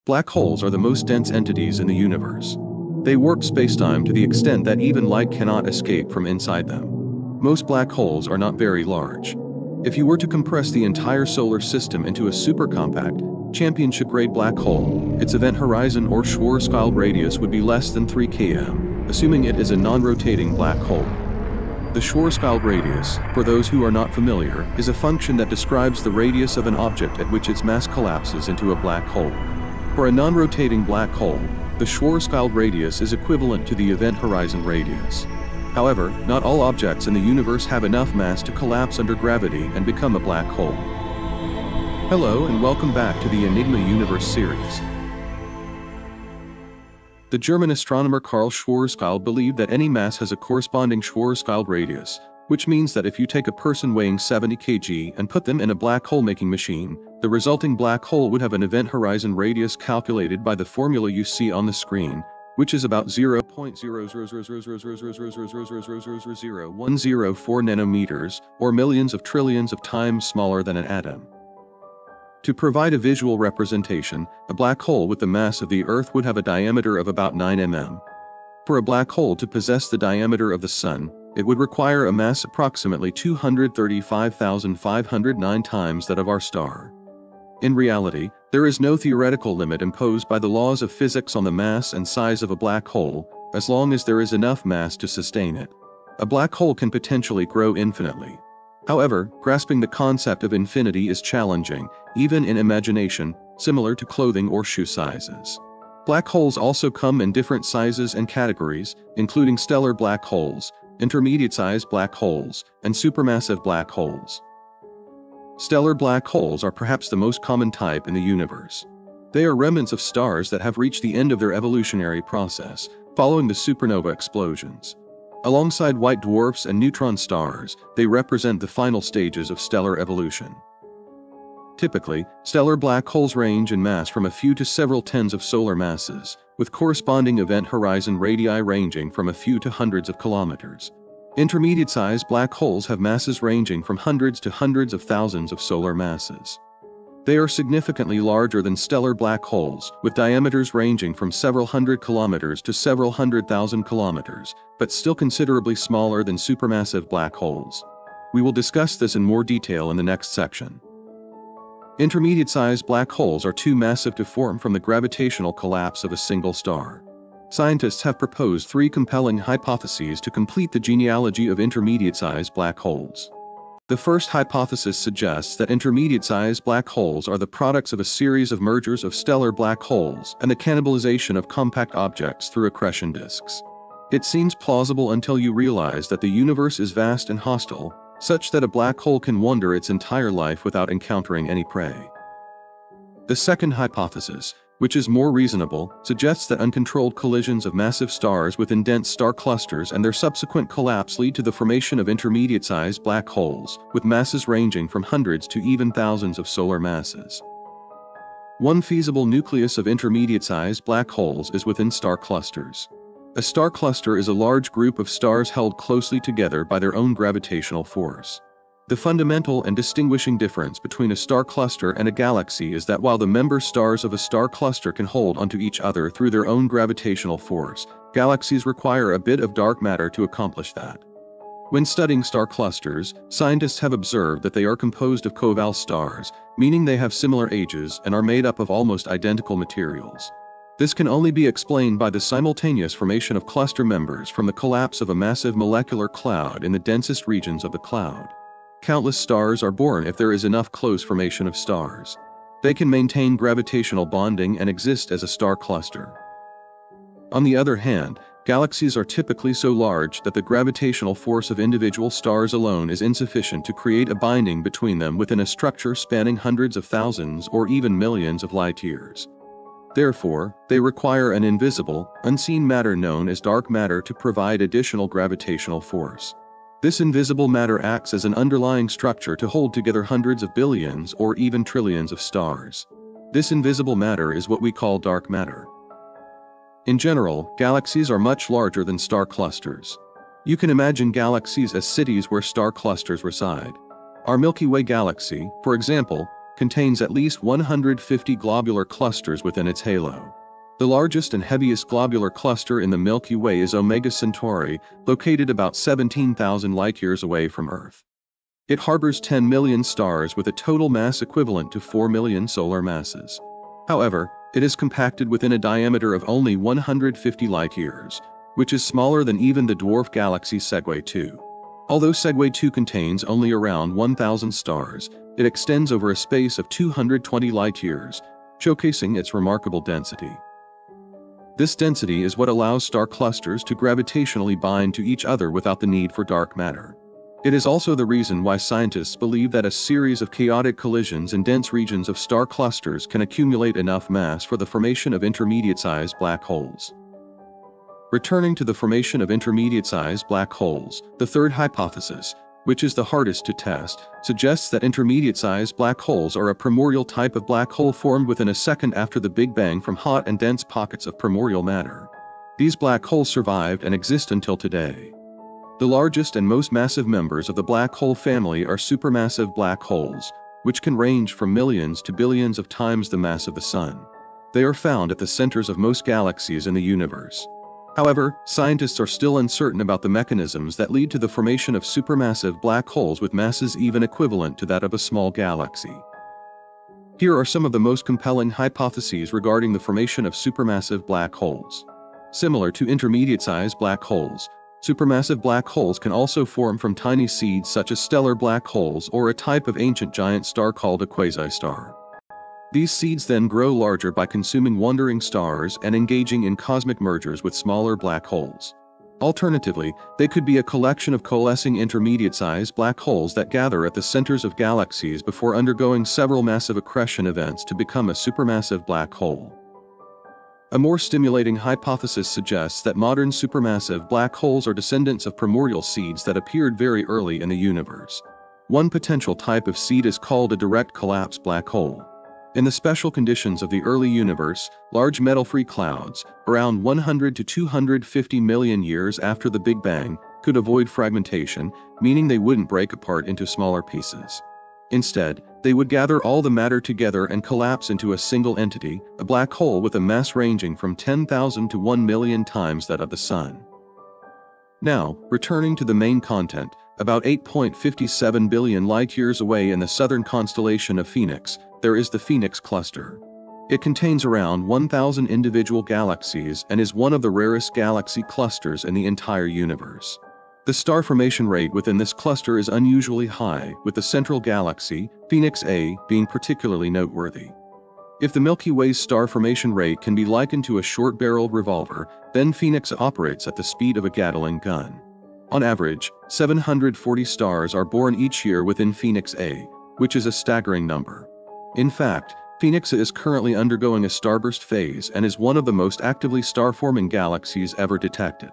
Black holes are the most dense entities in the universe. They warp spacetime to the extent that even light cannot escape from inside them. Most black holes are not very large. If you were to compress the entire solar system into a supercompact, championship-grade black hole, its event horizon or Schwarzschild radius would be less than 3 km, assuming it is a non-rotating black hole. The Schwarzschild radius, for those who are not familiar, is a function that describes the radius of an object at which its mass collapses into a black hole. For a non-rotating black hole, the Schwarzschild radius is equivalent to the event horizon radius. However, not all objects in the universe have enough mass to collapse under gravity and become a black hole. Hello and welcome back to the Enigma Universe series. The German astronomer Karl Schwarzschild believed that any mass has a corresponding Schwarzschild radius, which means that if you take a person weighing 70 kg and put them in a black hole-making machine, the resulting black hole would have an event horizon radius calculated by the formula you see on the screen, which is about 0.0000000000104 nanometers, or millions of trillions of times smaller than an atom. To provide a visual representation, a black hole with the mass of the Earth would have a diameter of about 9 mm. For a black hole to possess the diameter of the Sun, it would require a mass approximately 235,509 times that of our star. In reality, there is no theoretical limit imposed by the laws of physics on the mass and size of a black hole, as long as there is enough mass to sustain it. A black hole can potentially grow infinitely. However, grasping the concept of infinity is challenging, even in imagination, similar to clothing or shoe sizes. Black holes also come in different sizes and categories, including stellar black holes, intermediate-sized black holes, and supermassive black holes. Stellar black holes are perhaps the most common type in the universe. They are remnants of stars that have reached the end of their evolutionary process, following the supernova explosions. Alongside white dwarfs and neutron stars, they represent the final stages of stellar evolution. Typically, stellar black holes range in mass from a few to several tens of solar masses, with corresponding event horizon radii ranging from a few to hundreds of kilometers. Intermediate-sized black holes have masses ranging from hundreds to hundreds of thousands of solar masses. They are significantly larger than stellar black holes, with diameters ranging from several hundred kilometers to several 100,000 kilometers, but still considerably smaller than supermassive black holes. We will discuss this in more detail in the next section. Intermediate-sized black holes are too massive to form from the gravitational collapse of a single star. Scientists have proposed 3 compelling hypotheses to complete the genealogy of intermediate-sized black holes. The first hypothesis suggests that intermediate-sized black holes are the products of a series of mergers of stellar black holes and the cannibalization of compact objects through accretion disks. It seems plausible until you realize that the universe is vast and hostile, such that a black hole can wander its entire life without encountering any prey. The second hypothesis, which is more reasonable, suggests that uncontrolled collisions of massive stars within dense star clusters and their subsequent collapse lead to the formation of intermediate-sized black holes, with masses ranging from hundreds to even thousands of solar masses. One feasible nucleus of intermediate-sized black holes is within star clusters. A star cluster is a large group of stars held closely together by their own gravitational force. The fundamental and distinguishing difference between a star cluster and a galaxy is that while the member stars of a star cluster can hold onto each other through their own gravitational force, galaxies require a bit of dark matter to accomplish that. When studying star clusters, scientists have observed that they are composed of coeval stars, meaning they have similar ages and are made up of almost identical materials. This can only be explained by the simultaneous formation of cluster members from the collapse of a massive molecular cloud in the densest regions of the cloud. Countless stars are born if there is enough close formation of stars. They can maintain gravitational bonding and exist as a star cluster. On the other hand, galaxies are typically so large that the gravitational force of individual stars alone is insufficient to create a binding between them within a structure spanning hundreds of thousands or even millions of light years. Therefore, they require an invisible, unseen matter known as dark matter to provide additional gravitational force. This invisible matter acts as an underlying structure to hold together hundreds of billions or even trillions of stars. This invisible matter is what we call dark matter. In general, galaxies are much larger than star clusters. You can imagine galaxies as cities where star clusters reside. Our Milky Way galaxy, for example, contains at least 150 globular clusters within its halo. The largest and heaviest globular cluster in the Milky Way is Omega Centauri, located about 17,000 light-years away from Earth. It harbors 10 million stars with a total mass equivalent to 4 million solar masses. However, it is compacted within a diameter of only 150 light-years, which is smaller than even the dwarf galaxy Segway 2. Although Segway 2 contains only around 1,000 stars, it extends over a space of 220 light-years, showcasing its remarkable density. This density is what allows star clusters to gravitationally bind to each other without the need for dark matter. It is also the reason why scientists believe that a series of chaotic collisions in dense regions of star clusters can accumulate enough mass for the formation of intermediate-sized black holes. Returning to the formation of intermediate-sized black holes, the third hypothesis, which is the hardest to test, suggests that intermediate-sized black holes are a primordial type of black hole formed within a second after the Big Bang from hot and dense pockets of primordial matter. These black holes survived and exist until today. The largest and most massive members of the black hole family are supermassive black holes, which can range from millions to billions of times the mass of the Sun. They are found at the centers of most galaxies in the universe. However, scientists are still uncertain about the mechanisms that lead to the formation of supermassive black holes with masses even equivalent to that of a small galaxy. Here are some of the most compelling hypotheses regarding the formation of supermassive black holes. Similar to intermediate-sized black holes, supermassive black holes can also form from tiny seeds such as stellar black holes or a type of ancient giant star called a quasi-star. These seeds then grow larger by consuming wandering stars and engaging in cosmic mergers with smaller black holes. Alternatively, they could be a collection of coalescing intermediate-sized black holes that gather at the centers of galaxies before undergoing several massive accretion events to become a supermassive black hole. A more stimulating hypothesis suggests that modern supermassive black holes are descendants of primordial seeds that appeared very early in the universe. One potential type of seed is called a direct collapse black hole. In the special conditions of the early universe, large metal-free clouds, around 100 to 250 million years after the Big Bang, could avoid fragmentation, meaning they wouldn't break apart into smaller pieces. Instead, they would gather all the matter together and collapse into a single entity, a black hole with a mass ranging from 10,000 to 1 million times that of the Sun. Now, returning to the main content, about 8.57 billion light-years away in the southern constellation of Phoenix, there is the Phoenix Cluster. It contains around 1,000 individual galaxies and is one of the rarest galaxy clusters in the entire universe. The star formation rate within this cluster is unusually high, with the central galaxy, Phoenix A, being particularly noteworthy. If the Milky Way's star formation rate can be likened to a short-barreled revolver, then Phoenix operates at the speed of a Gatling gun. On average, 740 stars are born each year within Phoenix A, which is a staggering number. In fact, Phoenix A is currently undergoing a starburst phase and is one of the most actively star-forming galaxies ever detected.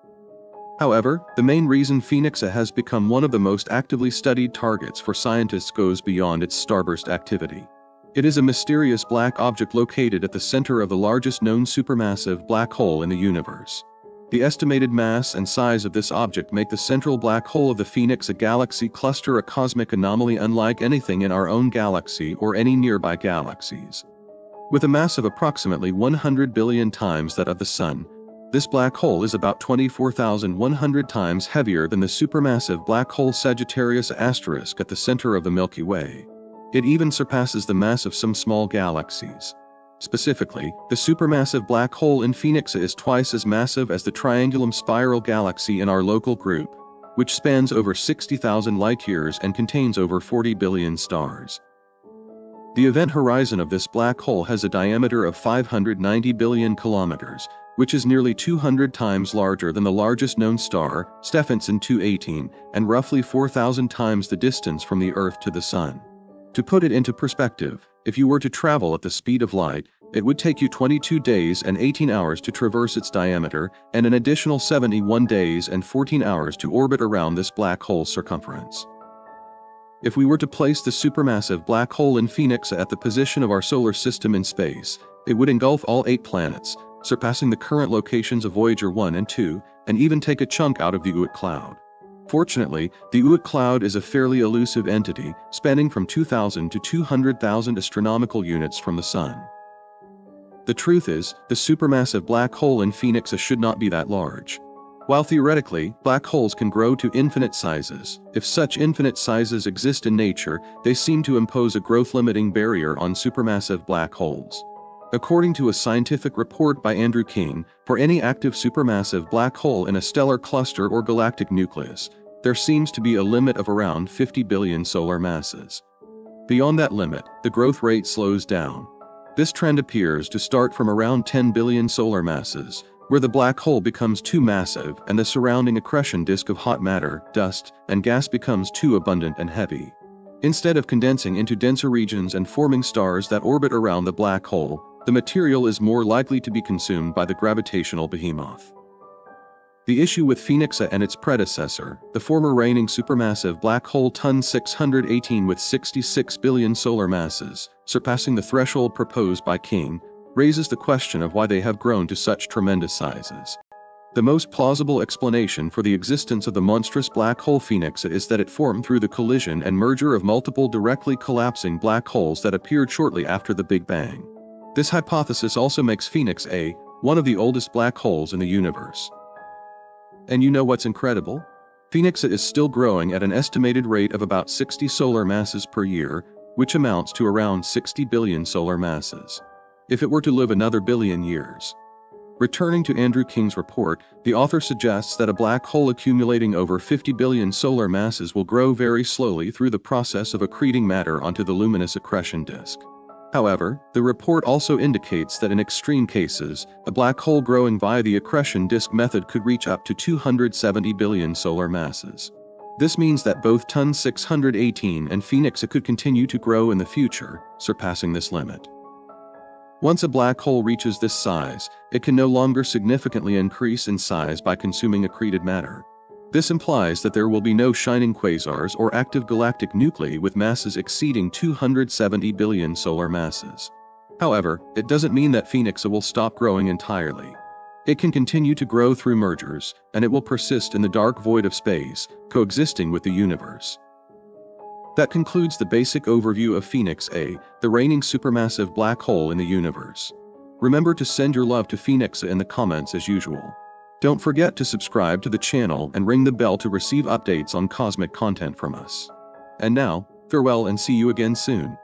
However, the main reason Phoenix A has become one of the most actively studied targets for scientists goes beyond its starburst activity. It is a mysterious black object located at the center of the largest known supermassive black hole in the universe. The estimated mass and size of this object make the central black hole of the Phoenix A galaxy cluster a cosmic anomaly unlike anything in our own galaxy or any nearby galaxies. With a mass of approximately 100 billion times that of the Sun, this black hole is about 24,100 times heavier than the supermassive black hole Sagittarius Asterisk at the center of the Milky Way. It even surpasses the mass of some small galaxies. Specifically, the supermassive black hole in Phoenix A is twice as massive as the Triangulum Spiral galaxy in our local group, which spans over 60,000 light-years and contains over 40 billion stars. The event horizon of this black hole has a diameter of 590 billion kilometers, which is nearly 200 times larger than the largest known star, Stephenson 218, and roughly 4,000 times the distance from the Earth to the Sun. To put it into perspective, if you were to travel at the speed of light, it would take you 22 days and 18 hours to traverse its diameter, and an additional 71 days and 14 hours to orbit around this black hole's circumference. If we were to place the supermassive black hole in Phoenix A at the position of our solar system in space, it would engulf all 8 planets, surpassing the current locations of Voyager 1 and 2, and even take a chunk out of the Oort cloud. Fortunately, the Oort cloud is a fairly elusive entity, spanning from 2,000 to 200,000 astronomical units from the Sun. The truth is, the supermassive black hole in Phoenix A should not be that large. While theoretically, black holes can grow to infinite sizes, if such infinite sizes exist in nature, they seem to impose a growth-limiting barrier on supermassive black holes. According to a scientific report by Andrew King, for any active supermassive black hole in a stellar cluster or galactic nucleus, there seems to be a limit of around 50 billion solar masses. Beyond that limit, the growth rate slows down. This trend appears to start from around 10 billion solar masses, where the black hole becomes too massive and the surrounding accretion disk of hot matter, dust, and gas becomes too abundant and heavy. Instead of condensing into denser regions and forming stars that orbit around the black hole, the material is more likely to be consumed by the gravitational behemoth. The issue with Phoenix A and its predecessor, the former reigning supermassive black hole TUN 618 with 66 billion solar masses, surpassing the threshold proposed by King, raises the question of why they have grown to such tremendous sizes. The most plausible explanation for the existence of the monstrous black hole Phoenix A is that it formed through the collision and merger of multiple directly collapsing black holes that appeared shortly after the Big Bang. This hypothesis also makes Phoenix A one of the oldest black holes in the universe. And you know what's incredible? Phoenix A is still growing at an estimated rate of about 60 solar masses per year, which amounts to around 60 billion solar masses. If it were to live another billion years. Returning to Andrew King's report, the author suggests that a black hole accumulating over 50 billion solar masses will grow very slowly through the process of accreting matter onto the luminous accretion disk. However, the report also indicates that in extreme cases, a black hole growing via the accretion disk method could reach up to 270 billion solar masses. This means that both TUN 618 and Phoenix A could continue to grow in the future, surpassing this limit. Once a black hole reaches this size, it can no longer significantly increase in size by consuming accreted matter. This implies that there will be no shining quasars or active galactic nuclei with masses exceeding 270 billion solar masses. However, it doesn't mean that Phoenix A will stop growing entirely. It can continue to grow through mergers, and it will persist in the dark void of space, coexisting with the universe. That concludes the basic overview of Phoenix A, the reigning supermassive black hole in the universe. Remember to send your love to Phoenix A in the comments as usual. Don't forget to subscribe to the channel and ring the bell to receive updates on cosmic content from us. And now, farewell and see you again soon.